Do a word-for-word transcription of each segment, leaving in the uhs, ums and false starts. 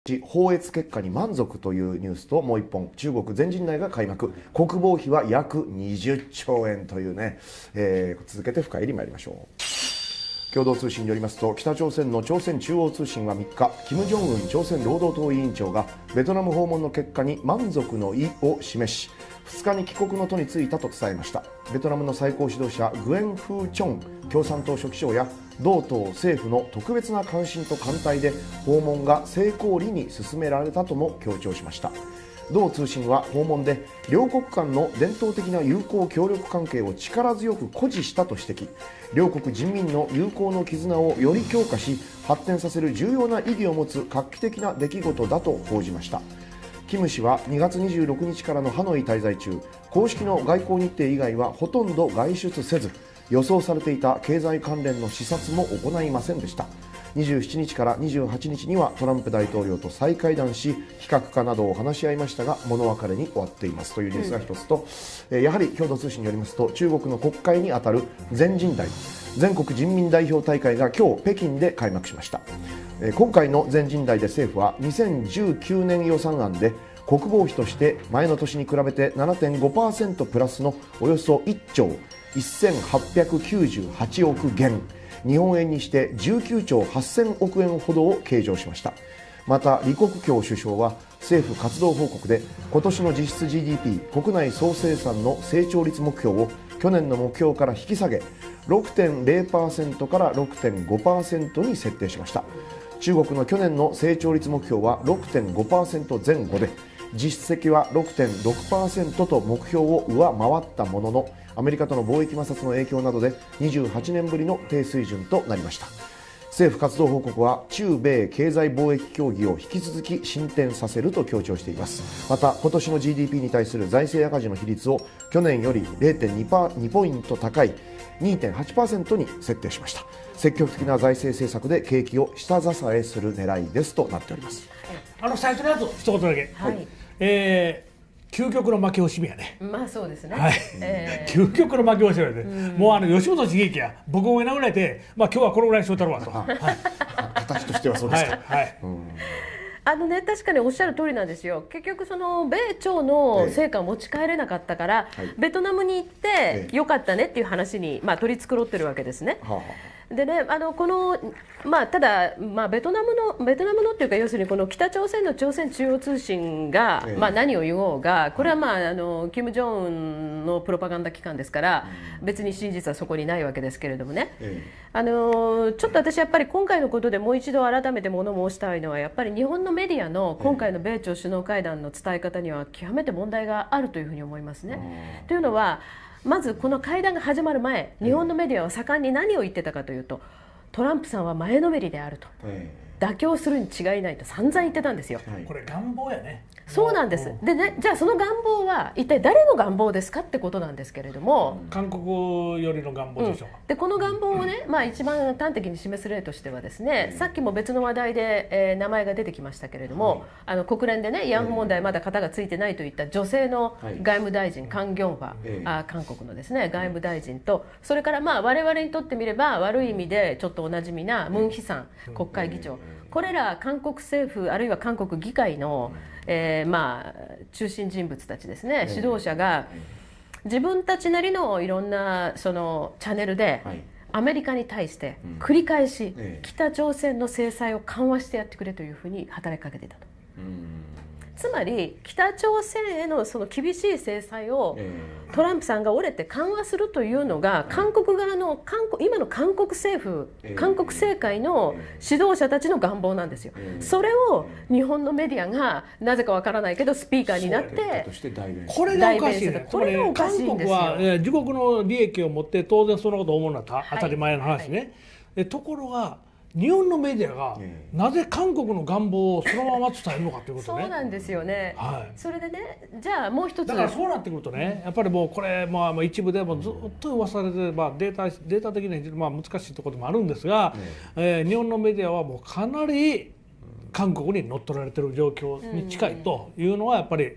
放越結果に満足というニュースと、もう一本、中国全人代が開幕、国防費は約にじゅっちょうえんというね、えー、続けて深入り参りましょう。共同通信によりますと、北朝鮮の朝鮮中央通信はみっか、金正恩朝鮮労働党委員長がベトナム訪問の結果に満足の意を示し、ふつかに帰国の途に就いたと伝えました。ベトナムの最高指導者グエン・フー・チョン共産党書記長や同党政府の特別な関心と艦隊で訪問が成功裏に進められたとも強調しました。同通信は訪問で両国間の伝統的な友好協力関係を力強く誇示したと指摘、両国人民の友好の絆をより強化し発展させる重要な意義を持つ画期的な出来事だと報じました。キム氏はにがつにじゅうろくにちからのハノイ滞在中、公式の外交日程以外はほとんど外出せず、予想されていた経済関連の視察も行いませんでした。にじゅうしちにちからにじゅうはちにちにはトランプ大統領と再会談し、非核化などを話し合いましたが物別れに終わっていますというニュースが一つと、うん、やはり共同通信によりますと、中国の国会にあたる全人代、全国人民代表大会が今日北京で開幕しました。今回の全人代で政府はにせんじゅうきゅうねん予算案で国防費として前の年に比べて ななてんごパーセント プラスのおよそいっちょうせんはっぴゃくきゅうじゅうはちおくげん、日本円にしてじゅうきゅうちょうはっせんおくえんほどを計上しました。また李克強首相は政府活動報告で今年の実質 ジーディーピー 国内総生産の成長率目標を去年の目標から引き下げ ろくてんゼロパーセント から ろくてんごパーセント に設定しました。中国の去年の成長率目標は ろくてんごパーセント 前後で、実績は ろくてんろくパーセント と目標を上回ったものの、アメリカとの貿易摩擦の影響などでにじゅうはちねんぶりの低水準となりました。政府活動報告は中米経済貿易協議を引き続き進展させると強調しています。また今年の ジーディーピー に対する財政赤字の比率を去年より ゼロてんに ポイント高い にてんはちパーセント に設定しました。積極的な財政政策で景気を下支えする狙いですとなっております。 あの最初のやつ一言だけ、はい、えー究極の負け惜しみやね。 まあそうですね。 はい。えー、究極の負け惜しみやね。うん、もうあの吉本茂之や僕を殴られて、まあ今日はこのぐらいにしといたろうと。はい。 形としてはそうですか。 はい。はい、 うんあのね、確かにおっしゃる通りなんですよ。結局その米朝の成果を持ち帰れなかったから、ええ、ベトナムに行ってよかったねっていう話に、まあ、取り繕ってるわけですね。はあ、でね、あのこのまあ、ただ、まあ、ベトナムのベトナムのっていうか要するにこの北朝鮮の朝鮮中央通信が、ええまあ、何を言おうがこれは、まあ、あの金正恩のプロパガンダ機関ですから、うん、別に真実はそこにないわけですけれどもね、ええ、あのちょっと私やっぱり今回のことでもう一度改めて物申したいのはやっぱり日本のメディアの今回の米朝首脳会談の伝え方には極めて問題があるというふうに思いますね。というのはまずこの会談が始まる前、日本のメディアは盛んに何を言ってたかというと、トランプさんは前のめりであると、妥協するに違いないと散々言ってたんですよ。 これ願望やね。 そうなんです。でね、じゃあその願望は一体誰の願望ですかってことなんですけれども、 韓国よりの願望でしょう、うん、 でこの願望をね、まあ、一番端的に示す例としてはですね、うん、さっきも別の話題で、えー、名前が出てきましたけれども、はい、あの国連でね慰安婦問題まだ片がついてないといった女性の外務大臣、カン・ギョンファ、あ韓国のですね外務大臣と、それからまあ我々にとってみれば悪い意味でちょっとおなじみなムン・ヒサン国会議長、これら韓国政府あるいは韓国議会の、えー、まあ中心人物たちですね、指導者が自分たちなりのいろんなそのチャンネルでアメリカに対して繰り返し北朝鮮の制裁を緩和してやってくれというふうに働きかけていたと。つまり北朝鮮へのその厳しい制裁をトランプさんが折れて緩和するというのが韓国側の韓国今の韓国政府韓国政界の指導者たちの願望なんですよ。それを日本のメディアがなぜかわからないけどスピーカーになってこれがおかしいね。これがおかしいんですよ。韓国は自国の利益を持って当然そのことを思うのは当たり前の話ね。ところが日本のメディアがなぜ韓国の願望をそのまま伝えるのかということね。 そうなんですよね、はい、それでね、じゃあもう一つだからそうなってくるとね、やっぱりもうこれ、まあ、一部でもずっと噂されて、まあ、データ、データ的にまあ難しいところでもあるんですが、えー、日本のメディアはもうかなり韓国に乗っ取られてる状況に近いというのはやっぱり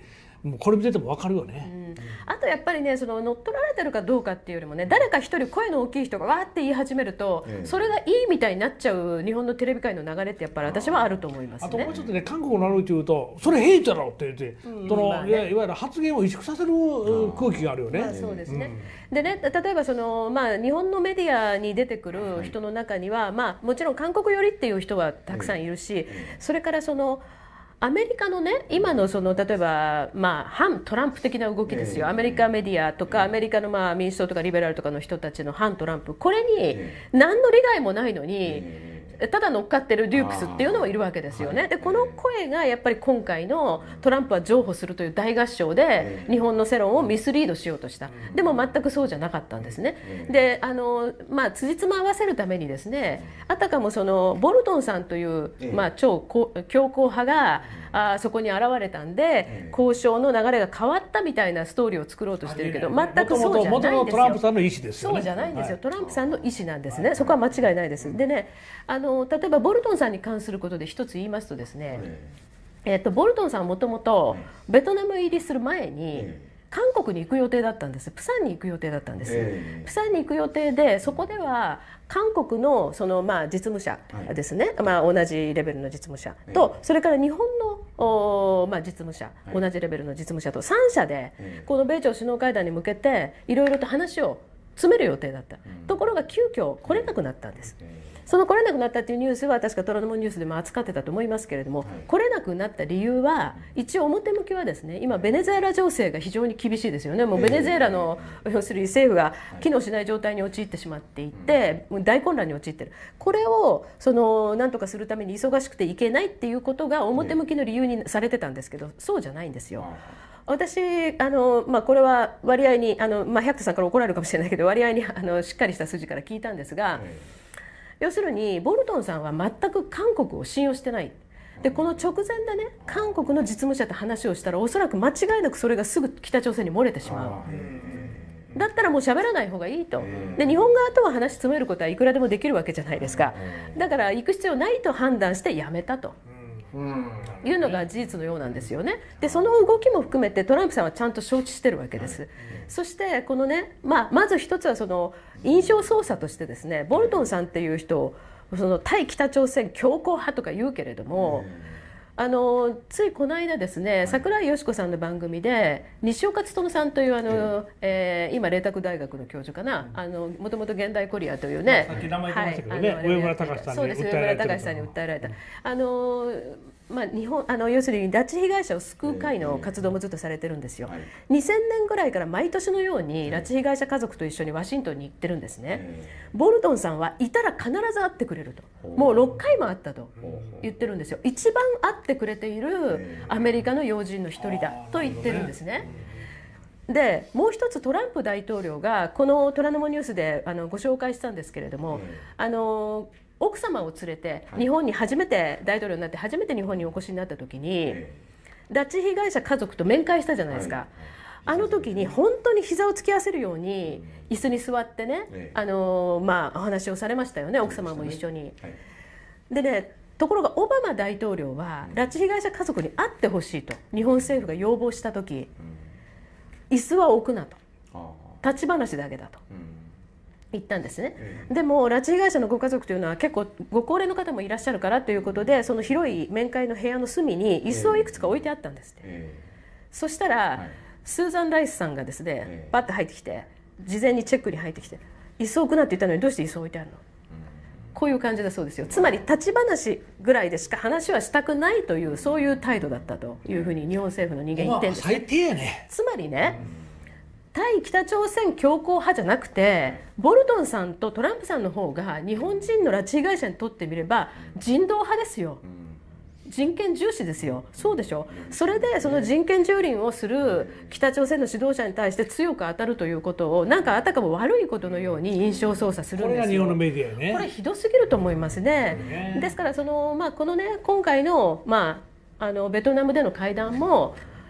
もうこれ見てても分かるよね。 うんあとやっぱりね、その乗っ取られてるかどうかっていうよりもね、誰か一人声の大きい人がわーって言い始めると、ええ、それがいいみたいになっちゃう日本のテレビ界の流れってやっぱり私はあると思いますね。 あともうちょっとね、韓国の悪口言うとそれヘイトだろって言って、うんそのまあね、いわゆる発言を萎縮させる空気があるよね。 まあ、そうですね、うん、でね、例えばその、まあ、日本のメディアに出てくる人の中には、まあ、もちろん韓国寄りっていう人はたくさんいるし、それからそのアメリカのね、今のその例えば、まあ、反トランプ的な動きですよ、アメリカメディアとかアメリカのまあ民主党とかリベラルとかの人たちの反トランプ、これに何の利害もないのにただ乗っかってるデュークスっていうのもいるわけですよね。でこの声がやっぱり今回のトランプは譲歩するという大合唱で日本の世論をミスリードしようとした。でも全くそうじゃなかったんですね。であの、まあ、辻褄合わせるためにですね、あたかもそのボルトンさんという、まあ、超強硬派があそこに現れたんで交渉の流れが変わったみたいなストーリーを作ろうとしてるけど、全くそうじゃないんですよ。元々 トランプさんの意思ですよね。 そうじゃないんですよ。トランプさんの意思なんですね。そこは間違いないです。でね、あの例えばボルトンさんに関することで一つ言いますとですね、えっと、ボルトンさんはもともとベトナム入りする前に韓国に行く予定だったんです。プサンに行く予定だったんです。プサンに行く予定で、そこでは韓国のそのまあ実務者ですね、まあ同じレベルの実務者と、それから日本のまあ実務者、同じレベルの実務者とさん社でこの米朝首脳会談に向けていろいろと話を詰める予定だった。ところが急遽来れなくなったんです。その来れなくなったっていうニュースは確か虎ノ門ニュースでも扱ってたと思いますけれども、はい、来れなくなった理由は一応表向きはですね、今ベネズエラ情勢が非常に厳しいですよね。もうベネズエラの、えー、要するに政府が機能しない状態に陥ってしまっていて、はい、大混乱に陥ってる。これをその何とかするために忙しくていけないっていうことが表向きの理由にされてたんですけど、そうじゃないんですよ。私あの、まあ、これは割合にあの、まあ、百田さんから怒られるかもしれないけど、割合にあのしっかりした筋から聞いたんですが、はい、要するにボルトンさんは全く韓国を信用してない。でこの直前でね、韓国の実務者と話をしたらおそらく間違いなくそれがすぐ北朝鮮に漏れてしまう。だったらもう喋らない方がいいと。で日本側とは話詰めることはいくらでもできるわけじゃないですか。だから行く必要ないと判断してやめたというのが事実のようなんですよね。でその動きも含めてトランプさんはちゃんと承知してるわけです。そしてこのね、まあ、まず一つはその印象操作としてですね、ボルトンさんっていう人をその対北朝鮮強硬派とか言うけれども、あのついこの間ですね、櫻井よし子さんの番組で西岡努さんというあの、えー、今麗澤大学の教授かな、あのもともと現代コリアというね、 さっき名前言ってましたけどね、上村隆さんに訴えられた。そうです、上村隆さんに訴えられた。あのまあ、日本あの要するに拉致被害者を救う会の活動もずっとされてるんですよ。にせんねんぐらいから毎年のように拉致被害者家族と一緒にワシントンに行ってるんですね。ボルトンさんはいたら必ず会ってくれると、もうろっかいも会ったと言ってるんですよ。一番会ってくれているアメリカの要人の一人だと言ってるんですね。でもう一つトランプ大統領がこの虎ノ門ニュースであのご紹介したんですけれども、あの奥様を連れて日本に初めて大統領になって初めて日本にお越しになった時に拉致被害者家族と面会したじゃないですか。あの時に本当に膝を突き合わせるように椅子に座ってね、あのまあお話をされましたよね、奥様も一緒に。でね、ところがオバマ大統領は拉致被害者家族に会ってほしいと日本政府が要望した時、椅子は置くなと、立ち話だけだと言ったんですね。でも拉致被害者のご家族というのは結構ご高齢の方もいらっしゃるからということで、その広い面会の部屋の隅に椅子をいくつか置いてあったんですって。そしたらスーザン・ライスさんがですね、バッと入ってきて、事前にチェックに入ってきて、椅子を置くなって言ったのにどうして椅子を置いてあるの、こういう感じだそうですよ。つまり立ち話ぐらいでしか話はしたくないという、そういう態度だったというふうに日本政府の人間言ってるんですね。最低やね。 つまりね、対北朝鮮強硬派じゃなくて、ボルトンさんとトランプさんの方が日本人の拉致被害者にとってみれば人道派ですよ。人権重視ですよ。そうでしょ。それでその人権蹂躙をする北朝鮮の指導者に対して強く当たるということを、なんかあたかも悪いことのように印象操作するんですよ。 これが日本のメディアね。 これひどすぎると思いますね。ですからその、まあ、このね今回の、まあ、あのベトナムでの会談も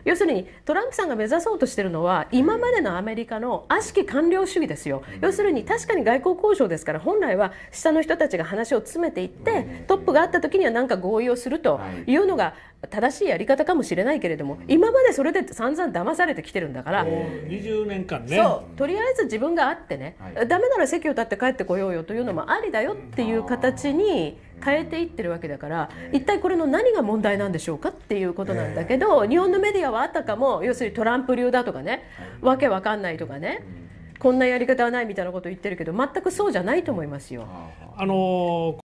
要するにトランプさんが目指そうとしているのは今までのアメリカの悪しき官僚主義ですよ。要するに確かに外交交渉ですから本来は下の人たちが話を詰めていってトップがあった時には何か合意をするというのが正しいやり方かもしれないけれども、今までそれで散々騙されてきてるんだから、 にじゅうねんかんね、 そうとりあえず自分があってね、ダメなら席を立って帰ってこようよというのもありだよっていう形に変えていってるわけだから、一体これの何が問題なんでしょうかっていうことなんだけど、日本のメディアはあたかも要するにトランプ流だとかね、わけわかんないとかね、こんなやり方はないみたいなことを言ってるけど全くそうじゃないと思いますよ。 あの